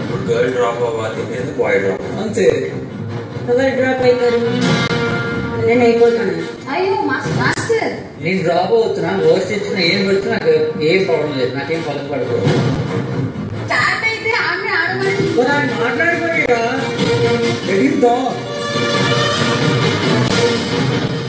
Girl drop అవ్వాలి లేదా bye drop అంతే. ఎవరు డ్రాప్ అవుతారు? నేను అయిపోతాను. అయ్యో మాస్టర్ నేను డ్రాప్ అవుతున్నా, వర్స్ట్ ఇచ్చినా ఏం పెడుతున్నా నాకు ఏం ప్రాబ్లం లేదు, నాకేం ఫలం పడదు. స్టార్ట్ అయితే ఆమె ఆడమని మాట్లాడుకోరా.